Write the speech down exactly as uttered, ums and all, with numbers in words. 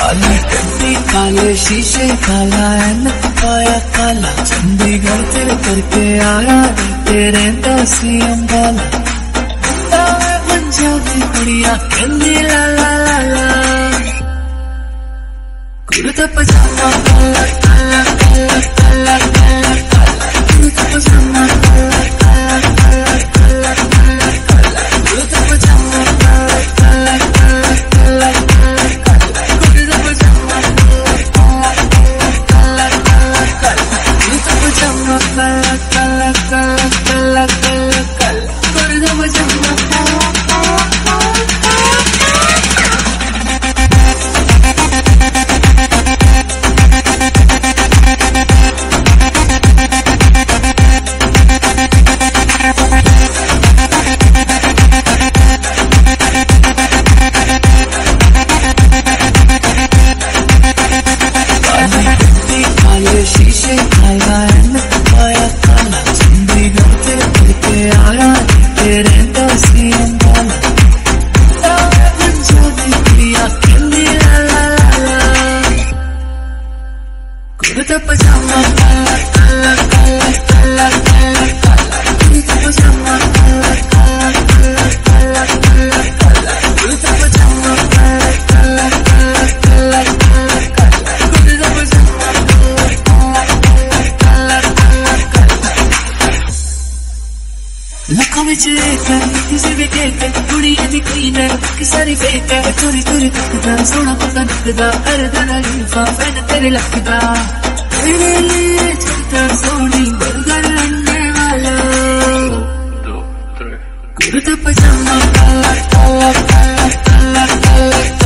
काली टंडी काले शीशे काला ऐनक पाया काला चंडीगढ़ तेरे करके आया तेरे दसी अंबाला पंजाबी कुड़िया कहंदी ला ला ला ला कुर्ता पजामा काला काला काला काला काला काला कुर्ता पजामा काला काला काला काला काला कुर्ता पजामा काला काला काला काला काला कुर्ता पजामा काला काला काला काला कुर्ता पजामा काला काला काला काला काला काला कुर्ता पजामा शीशे काला ऐनक पाया काला चंडीगढ़ तेरे करके आया तेरे दसी अंबाला पंजाबी कुड़िया कहंदी ला ला ला ला कुर्ता पजामा काला काला काला काला काला काला कुर्ता पजामा काला काला काला काला काला काला कुर्ता पजामा काला काला काला काला काला काला कुर्ता पजामा लखों विच एक किसी भी केक कुड़ी दी क्वीन कि सारी फेक चोरी चोरी तकदा सोना पता नकदा हर दिन अलीफा फैन तेरे लखदा तेरे लिए चलता सोनी बर्गर अन्ने वाला कुर्ता पजामा काला काला काला काला काला